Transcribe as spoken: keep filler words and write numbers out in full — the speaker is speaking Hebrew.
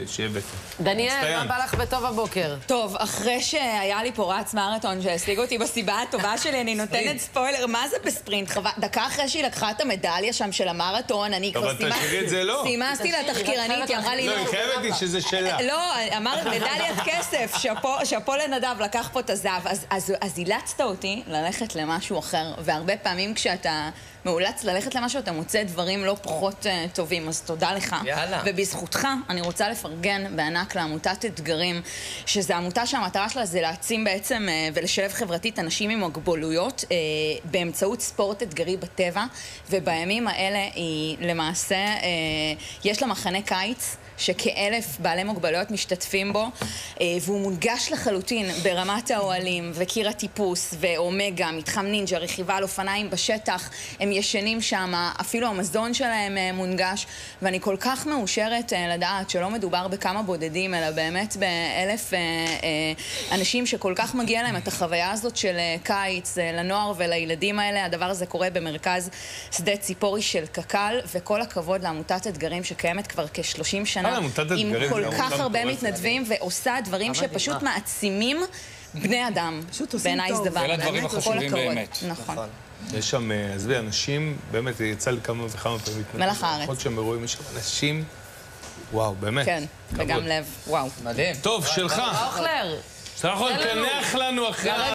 שהבאת. דניאל, מה בא לך בטוב הבוקר? טוב, אחרי שהיה לי פה רץ מרתון שהשיג אותי בסיבה הטובה שלי, אני נותנת ספוילר, מה זה בספרינט? דקה אחרי שהיא לקחה את המדליה שם של המרתון, אני כבר סימסתי לתחקירנית, היא אמרה לי... לא, היא חייבת לי שזה שלה. לא, אמרת מדליית כסף, שפו לנדב, לקח פה את הזהב. אז אילצת אותי ללכת למשהו אחר, והרבה פעמים כשאתה מאולץ ללכת למשהו, אתה מוצא דברים לא פחות טובים, אז תודה לך. יאללה. ובזכותך אני רוצה לפרגן בענק לעמותת אתגרים, שזו עמותה שהמטרה שלה זה להעצים בעצם ולשלב חברתית אנשים עם מוגבלויות באמצעות ספורט אתגרי בטבע, ובימים האלה היא למעשה, יש לה מחנה קיץ, שכאלף בעלי מוגבלויות משתתפים בו, והוא מונגש לחלוטין ברמת האוהלים וקיר הטיפוס ואומגה, מתחם נינג'ה, רכיבה על אופניים בשטח, הם ישנים שם, אפילו המזון שלהם מונגש, ואני כל כך מאושרת לדעת שלא מדובר בכמה בודדים, אלא באמת באלף אנשים שכל כך מגיע להם את החוויה הזאת של קיץ לנוער ולילדים האלה. הדבר הזה קורה במרכז שדה ציפורי של קק"ל, וכל הכבוד לעמותת אתגרים שקיימת כבר כ-שלושים שנה. עם כל כך הרבה מתנדבים ועושה דברים שפשוט מעצימים בני אדם. בעיניי זה דבר. אלה הדברים החשובים באמת. נכון. יש שם, עזבי, אנשים, באמת, יצא לי כמה וכמה פעמים. מלח הארץ. לפחות שהם אירועים, יש שם אנשים, וואו, באמת. כן, וגם לב, וואו. מדהים. טוב, שלך. אוכלר. שאתה יכול לקנח לנו אחרי...